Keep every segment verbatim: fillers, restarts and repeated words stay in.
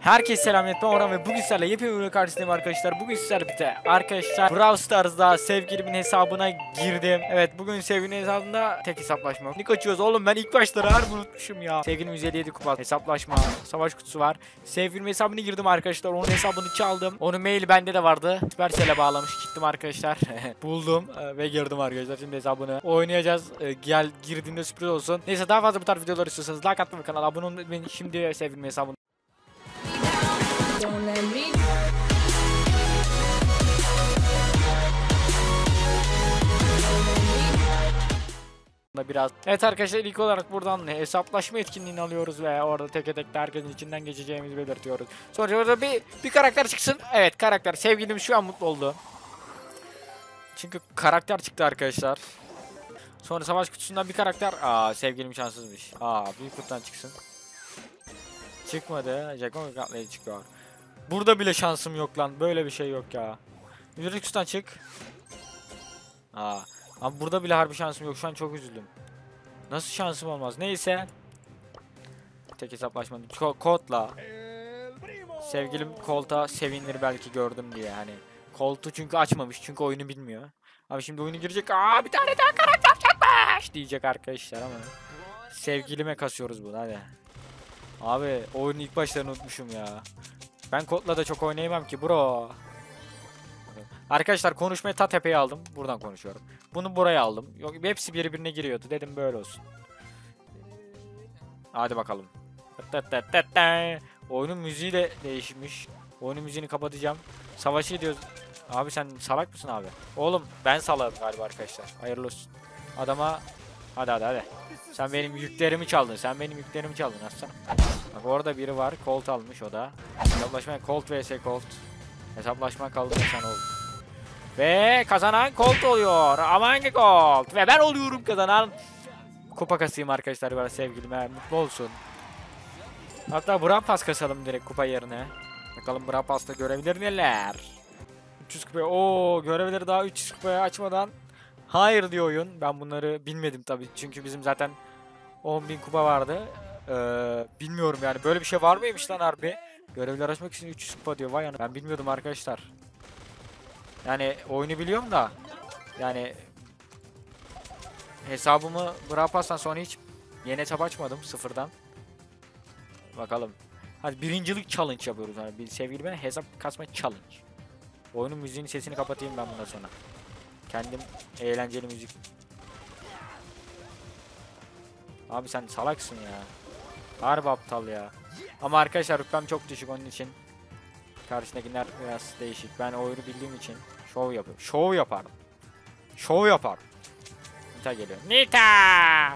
Herkese selamünaleyküm, ben Orhan ve bugün sizlerle yepyeni bir karşınızdayım arkadaşlar. Bugün sizlerle birlikte arkadaşlar Brawl Stars'da sevgilimin hesabına girdim. Evet, bugün sevgilimin hesabında tek hesaplaşma. Ne açıyoruz oğlum, ben ilk başları harbi unutmuşum ya. Sevgilim yüz elli yedi kupa hesaplaşma, savaş kutusu var. Sevgilimin hesabına girdim arkadaşlar, onun hesabını çaldım. Onun maili bende de vardı. Supercell'e bağlamış gittim arkadaşlar. Buldum ve girdim arkadaşlar, şimdi hesabını oynayacağız. Gel girdiğinde sürpriz olsun. Neyse, daha fazla bu tarz videolar istiyorsanız like atmayı ve kanala abone olmayı unutmayın. Şimdi sevgilimin hesabını Don't let me biraz. Evet arkadaşlar, ilk olarak buradan hesaplaşma etkinliğini alıyoruz ve orada tek tek herkesin içinden geçeceğimizi belirtiyoruz. Sonra orada bir bir karakter çıksın. Evet, karakter. Sevgilim şu an mutlu oldu. Çünkü karakter çıktı arkadaşlar. Sonra savaş kutusundan bir karakter. Aa, sevgilim şanssızmış. Aa, büyük kutudan çıksın. Çıkmadı. Jackon katlayı çıkıyor. Burada bile şansım yok lan. Böyle bir şey yok ya. Yüzük kutudan çık. Aa. Ama burada bile harbi şansım yok. Şu an çok üzüldüm. Nasıl şansım olmaz? Neyse. Tek hesaplaşmadım. Ko Colt'la. Sevgilim Colt'a sevinir belki gördüm diye. Hani Colt'u çünkü açmamış. Çünkü oyunu bilmiyor. Ama şimdi oyunu girecek. Aa, bir tane daha karakter çıkmış diyecek arkadaşlar ama. Sevgilime kasıyoruz bunu, hadi. Abi oyunu ilk başlarını unutmuşum ya. Ben Colt'la da çok oynayamam ki bro. Arkadaşlar, konuşmayı ta tepeye aldım. Buradan konuşuyorum. Bunu buraya aldım. Yok, hepsi birbirine giriyordu. Dedim böyle olsun. Hadi bakalım. Oyunun müziği de değişmiş. Oyunun müziğini kapatacağım. Savaşı ediyoruz. Abi sen salak mısın abi? Oğlum ben salağım galiba arkadaşlar. Hayırlı olsun. Adama hadi hadi hadi. Sen benim yüklerimi çaldın. Sen benim yüklerimi çaldın aslanım. Bak orada biri var. Colt almış o da. Hesaplaşma Colt vs Colt. Hesaplaşma kaldı sen oldu. Ve kazanan Colt oluyor. Aman ki Colt. Ve ben oluyorum kazanan. Kupa kasayım arkadaşlar böyle sevgilime. Mutlu olsun. Hatta Brawl Pass kasalım direkt kupa yerine. Bakalım Brawl Pass'ta görevleri neler. üç yüz kupaya. Oo, görevleri daha üç yüz kupaya açmadan hayır diyor oyun. Ben bunları bilmedim tabii. Çünkü bizim zaten on bin kupa vardı. Ee, bilmiyorum yani. Böyle bir şey var mıymış lan harbi? Görevleri açmak için üç yüz kupa diyor. Vay ana. Ben bilmiyordum arkadaşlar. Yani oyunu biliyorum da. Yani hesabımı Brawl Pass'tan sonra hiç yeni hesap açmadım sıfırdan. Bakalım. Hadi birincilik challenge yapıyoruz. Yani bir sevgili ben hesap kasma challenge. Oyunun müziğinin sesini kapatayım ben bundan sonra. Kendim eğlenceli müzik. Abi sen salaksın ya. Harbi aptal ya. Ama arkadaşlar rütbem çok düşük, onun için karşındakiler biraz değişik. Ben oyunu bildiğim için şov yapıyorum. Şov yaparım. Şov yapar. Nita geliyor. Nita!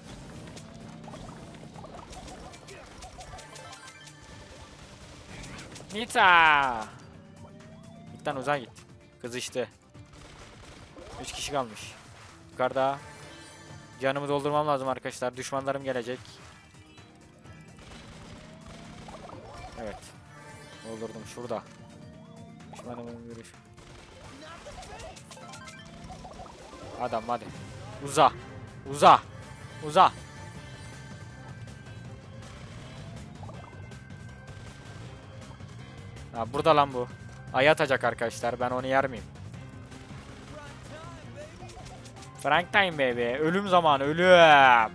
Nita! Nita'dan uzağa git. Kızıştı. üç kişi kalmış. Yukarıda. Canımı doldurmam lazım arkadaşlar. Düşmanlarım gelecek. Evet. Doldurdum şurada. Düşmanımın görüş. Adam hadi. Uza. Uza. Uza. Ha, burada lan bu. Ay atacak arkadaşlar. Ben onu yer miyim? Frank time baby. Ölüm zamanı. Ölüm.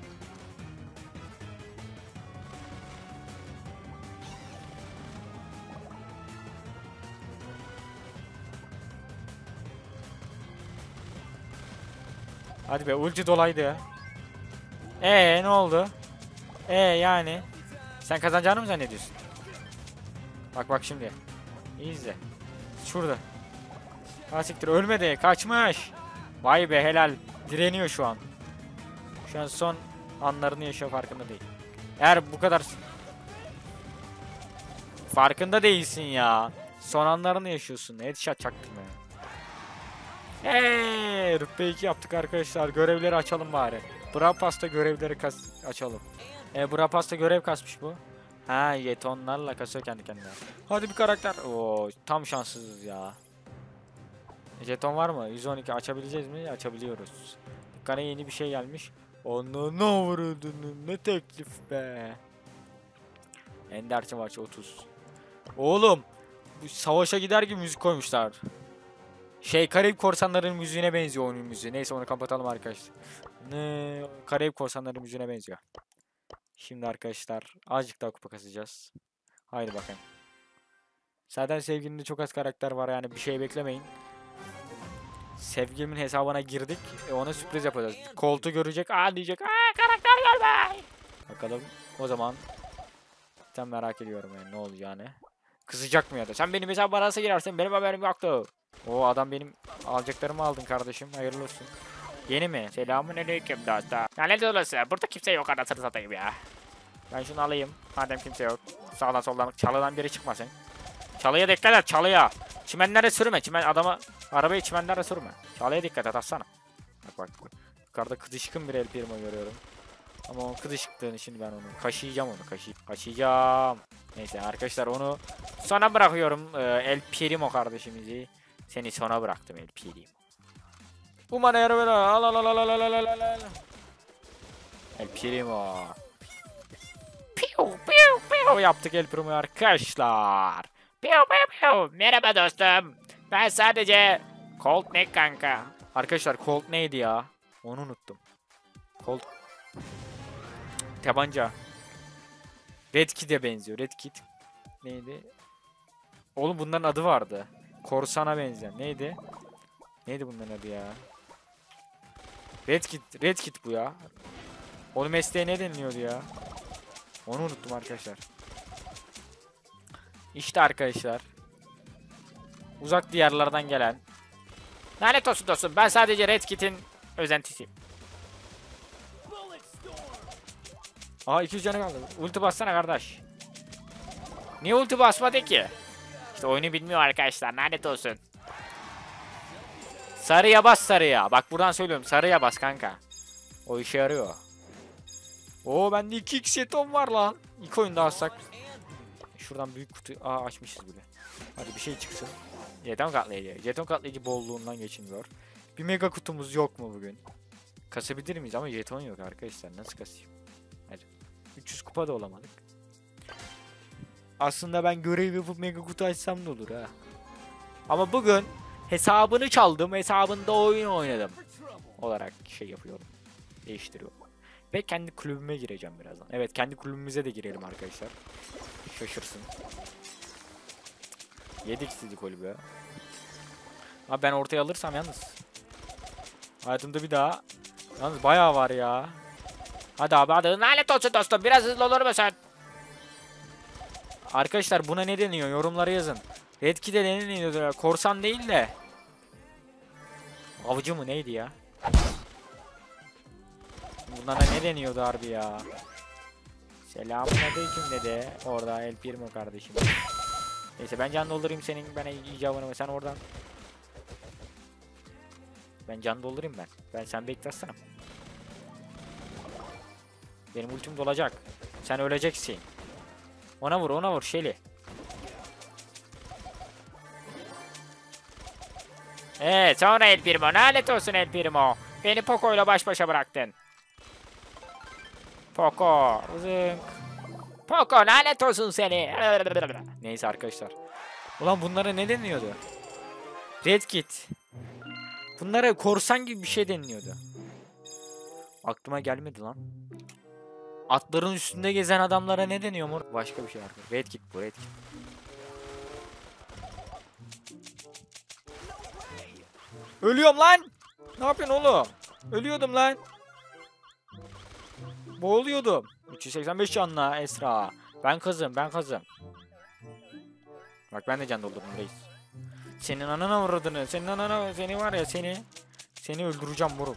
Hadi be, ulti dolaydı ya. Ee ne oldu? Ee yani. Sen kazanacağını mı zannediyorsun? Bak bak şimdi. İyi izle. Şurada. Ha siktir, ölmedi. Kaçmış. Vay be, helal. Direniyor şu an. Şu an son anlarını yaşıyor, farkında değil. Eğer bu kadar farkında değilsin ya. Son anlarını yaşıyorsun. Headshot çaktım ya. Eee rütbe iki yaptık arkadaşlar. Görevleri açalım bari. Brawl Pass'ta görevleri kas açalım. E Brawl Pass'ta görev kasmış bu. Ha, jetonlarla kasıyor kendi kendine. Hadi bir karakter. Oo, tam şanssızız ya. Jeton var mı? yüz on iki açabileceğiz mi? Açabiliyoruz. Dükkana yeni bir şey gelmiş. Onu ne vurduğunu, ne teklif be. Ender maç otuz. Oğlum bu savaşa gider gibi müzik koymuşlar. Şey Karayip Korsanları'nın müziğine benziyor oyunun müziği. Neyse onu kapatalım arkadaşlar. Ne Karayip Korsanları müziğine benziyor. Şimdi arkadaşlar azıcık daha kupa kasacağız. Haydi bakın. Zaten sevgilinde çok az karakter var yani bir şey beklemeyin. Sevgilimin hesabına girdik. E ona sürpriz yapacağız. Koltuğu görecek. Aa diyecek. Aa karakter gelme. Bakalım o zaman. Sen merak ediyorum yani ne olacağını. Kızacak mı ya da? Sen benim hesabıma nasıl girersin? Benim haberim yoktu. O adam benim alacaklarımı aldın kardeşim. Hayırlı olsun. Yeni mi? Selamun aleyküm dostum. Lanet olası. Burada kimse yok anasını satayım ya. Ben şunu alayım. Madem kimse yok. Sağdan soldan çalıdan biri çıkmasın. Çalıya dikkat et çalıya. Çimenlere sürme. Çimen adamı arabayı çimenlere sürme. Çalıya dikkat et atsana. Bak bak. Yukarıda kıdışkın bir El Primo görüyorum. Ama o kıdışıklığını şimdi ben onu kaşıyacağım onu kaşıy kaşıyacağım. Neyse arkadaşlar onu sona bırakıyorum. Ee, El Primo kardeşimizi. Seni sona bıraktım El Primo. Bu bana yarı ver. Al al al al al al al al al. El Primo. Piu piu piu yaptık El Primo arkadaşlar. Piu piu piu. Merhaba dostum. Ben sadece Colt ne kanka? Arkadaşlar Colt neydi ya? Onu unuttum. Colt tabanca. Red Kit'e benziyor. Red Kit neydi? Oğlum bunların adı vardı. Korsan'a benzeyen. Neydi? Neydi bunların adı ya? Red Kit. Red Kit bu ya. Onun mesleği ne deniliyordu ya? Onu unuttum arkadaşlar. İşte arkadaşlar. Uzak diyarlardan gelen. Lanet olsun dostum. Ben sadece Red Kit'in özentisiyim. Aha iki yüz canı kaldı. Ulti bassana kardeş. Niye ulti basmadı ki? İşte oyunu bilmiyor arkadaşlar. Lanet olsun. Sarıya bas sarıya. Bak buradan söylüyorum. Sarıya bas kanka. O işe yarıyor. Oo bende iki x jeton var lan. İlk oyunda alsak. Şuradan büyük kutu. Aa açmışız bile. Hadi bir şey çıksın. Jeton katlayıcı. Jeton katlayıcı bolluğundan geçiniyor. Bir mega kutumuz yok mu bugün? Kasabilir miyiz ama jeton yok arkadaşlar. Nasıl kasayım? Hadi. üç yüz kupa da olamadık. Aslında ben görev yapıp mega kutu açsam da olur ha. Ama bugün hesabını çaldım. Hesabında oyun oynadım. Olarak şey yapıyorum. Değiştiriyorum. Ve kendi kulübüme gireceğim birazdan. Evet kendi kulübümüze de girelim arkadaşlar. Şaşırsın. Yedik sizi kulübü. Abi ben ortaya alırsam yalnız. Hayatımda bir daha. Yalnız bayağı var ya. Hadi abi hadi. Lanet olsun dostum. Biraz hızlı olur mu sen? Arkadaşlar buna ne deniyor? Yorumlara yazın. Red Kit'e ne deniyordu? Korsan değil de. Avcı mı neydi ya? Bunlara ne deniyordu harbi ya? Selamünaleyküm dedi. Orada El Primo kardeşim. Neyse ben can doldurayım senin ben icabını sen oradan. Ben can doldurayım ben. Ben sen beklersene. Benim ultim dolacak. Sen öleceksin. Ona vur ona vur Shelly. Evet sonra El Primo. Lanet olsun El Primo. Beni Poco ile baş başa bıraktın. Poco. Zınk. Poco lanet olsun seni. Neyse arkadaşlar. Ulan bunlara ne deniyordu? Red Kit. Bunlara korsan gibi bir şey deniliyordu. Aklıma gelmedi lan. Atların üstünde gezen adamlara ne deniyor mu? Başka bir şey var. Red Kit bu Red Kit. Ölüyorum lan. Ne yapıyorsun oğlum? Ölüyordum lan. Boğuluyordum. üç yüz seksen beş canlı Esra. Ben kızım ben kızım. Bak ben de can doldurdum reis. Senin anana vurdun. Senin anana seni var ya seni. Seni öldüreceğim moruk.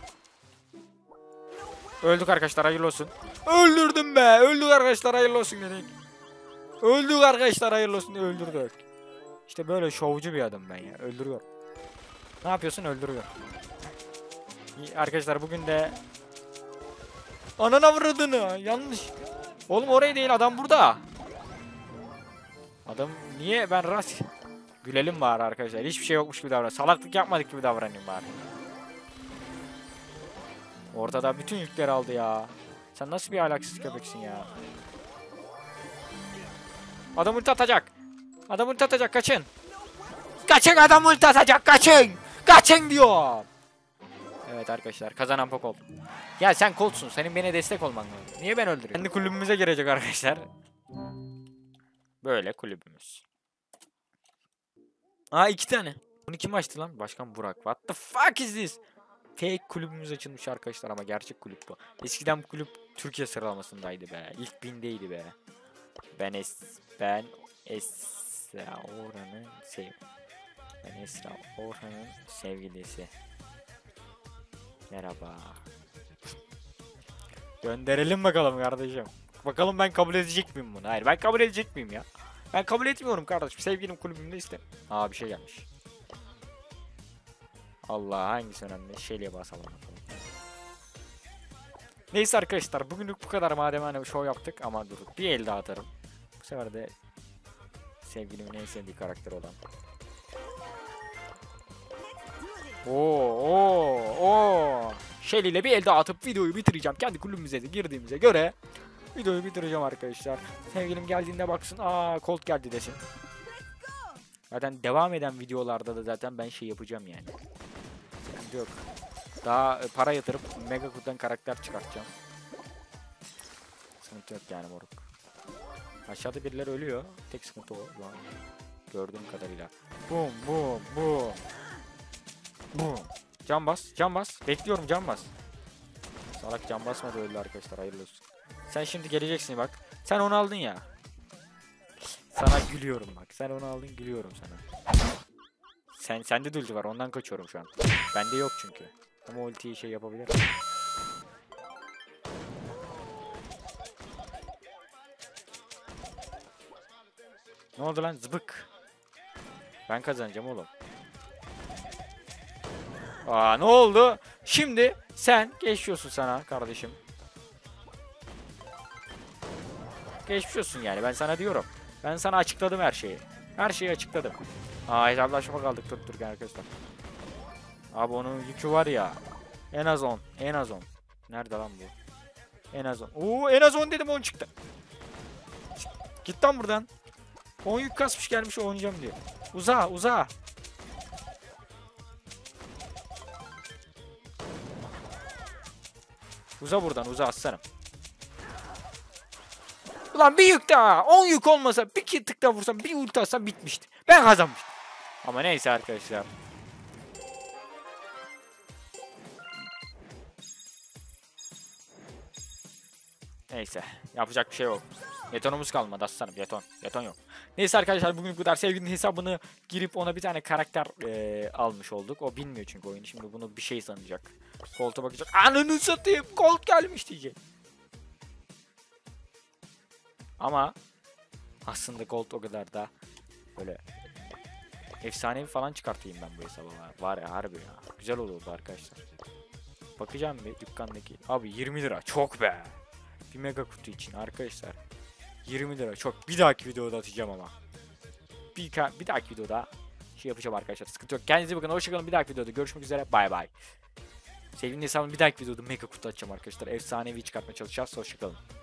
Öldük arkadaşlar hayırlı olsun. Öldürdüm be. Öldük arkadaşlar hayırlı olsun dedik. Öldük arkadaşlar hayırlı olsun diye öldürdük. İşte böyle şovcu bir adam ben ya. Öldürüyorum. Ne yapıyorsun? Öldürüyor. Arkadaşlar bugün de anana vurdun. Yanlış. Oğlum oraya değil adam burada. Adam niye ben rast gülelim bari arkadaşlar. Hiçbir şey yokmuş gibi davran. Salaklık yapmadık gibi davranayım bari. Ortada bütün yükleri aldı ya. Sen nasıl bir ahlaksız köpeksin ya? Adam ulti atacak. Adam ulti atacak, kaçın. Kaçın, adam ulti atacak, kaçın. Kaçın diyor. Evet arkadaşlar, kazanan Colt. Ya sen Colt'sun, senin bana destek olman lazım. Niye ben öldürüyorum? Kendi kulübümüze girecek arkadaşlar. Böyle kulübümüz. Aa iki tane. Bunu kim açtı lan? Başkan Burak. What the fuck is this? Fake kulübümüz açılmış arkadaşlar ama gerçek kulüp bu. Eskiden bu kulüp Türkiye sıralamasındaydı be. İlk bindeydi be. Ben es ben Esra Orhan'ın sev ben Esra Orhan'ın sevgilisi. Merhaba. Gönderelim bakalım kardeşim. Bakalım ben kabul edecek miyim bunu? Hayır, ben kabul edecek miyim ya? Ben kabul etmiyorum kardeşim. Sevgilim kulübümde iste. Aa bir şey gelmiş. Allah, hangisi önemli? Şeyliğe basalım bakalım. Neyse arkadaşlar, bugünlük bu kadar madem hani show yaptık ama dur bir el daha atarım. Bu sefer de sevgilimin en sevdiği karakter olan. Oo oo oo. Shelly ile bir el daha atıp videoyu bitireceğim. Kendi kulübümüze de girdiğimize göre videoyu bitireceğim arkadaşlar. Sevgilim geldiğinde baksın, aa Colt geldi desin. Zaten devam eden videolarda da zaten ben şey yapacağım yani. Sıkıntı yok. Daha para yatırıp Mega Kutu'dan karakter çıkartacağım. Sıkıntı yok yani moruk. Aşağıda birileri ölüyor. Tek sıkıntı o. Gördüğüm kadarıyla. Boom boom boom. Boom. Can bas, can bas. Bekliyorum, can bas. Salak can basmadı, öldü arkadaşlar, hayırlı olsun. Sen şimdi geleceksin bak. Sen onu aldın ya. Sana gülüyorum bak. Sen onu aldın, gülüyorum sana. Sen sende de ulti var, ondan kaçıyorum şu an. Bende yok çünkü. Ama ultiyi şey yapabilir. Ne oldu lan zıbık? Ben kazanacağım oğlum. Aa ne oldu? Şimdi sen geçiyorsun sana kardeşim. Geçiyorsun yani, ben sana diyorum. Ben sana açıkladım her şeyi. Her şeyi açıkladım. Aa hesaplaşma kaldık, dur dur arkadaşlar. Abi onun yükü var ya. En az on. En az on. Nerede lan bu? En az on. Oo en az on dedim, on çıktı. Git lan buradan. on yük kasmış gelmiş oynayacağım diyor. Uza uza. Uza buradan, uza aslanım. Ulan bir yük daha. on yük olmasa bir iki tık daha vursam, bir ulti atsam bitmişti. Ben kazanmıştım. Ama neyse arkadaşlar. Neyse. Yapacak bir şey yok. Jetonumuz kalmadı aslanım. Jeton. Jeton yok. Neyse arkadaşlar, bugün bu kadar. Sevgilinin hesabını girip ona bir tane karakter e, almış olduk. O bilmiyor çünkü oyunu. Şimdi bunu bir şey sanacak. Colt'a bakacak. Ananı satayım. Colt gelmiş diyecek. Ama aslında Colt o kadar da böyle efsanevi falan çıkartayım ben bu hesaba. Var ya harbi ya. Güzel olurdu arkadaşlar. Bakacağım bir dükkandaki. Abi yirmi lira çok be. Bir mega kutu için arkadaşlar. yirmi lira çok. Bir dahaki videoda atacağım ama. Bir, bir dahaki videoda şey yapacağım arkadaşlar. Sıkıntı yok. Kendinize bakın. Hoşçakalın. Bir dahaki videoda görüşmek üzere. Bay bay. Sevgili hesabımın bir dahaki videoda mega kutu atacağım arkadaşlar. Efsanevi çıkartmaya çalışacağız. Hoşçakalın.